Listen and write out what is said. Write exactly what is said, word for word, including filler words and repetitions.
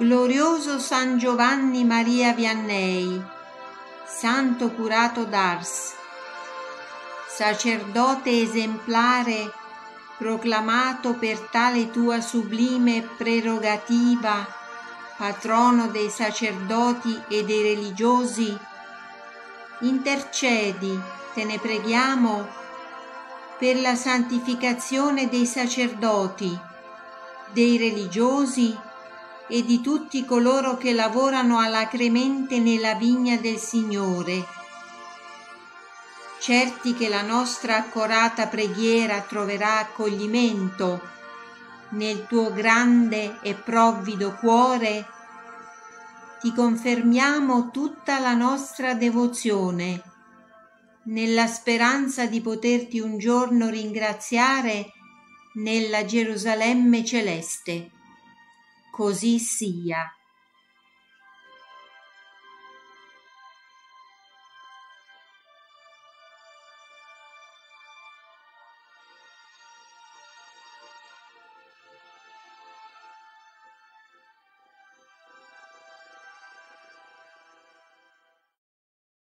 Glorioso San Giovanni Maria Vianney, Santo Curato d'Ars, sacerdote esemplare, proclamato per tale tua sublime prerogativa, patrono dei sacerdoti e dei religiosi, intercedi, te ne preghiamo, per la santificazione dei sacerdoti, dei religiosi e di tutti coloro che lavorano alacremente nella vigna del Signore, certi che la nostra accorata preghiera troverà accoglimento nel tuo grande e provvido cuore. Ti confermiamo tutta la nostra devozione, nella speranza di poterti un giorno ringraziare nella Gerusalemme celeste. Così sia.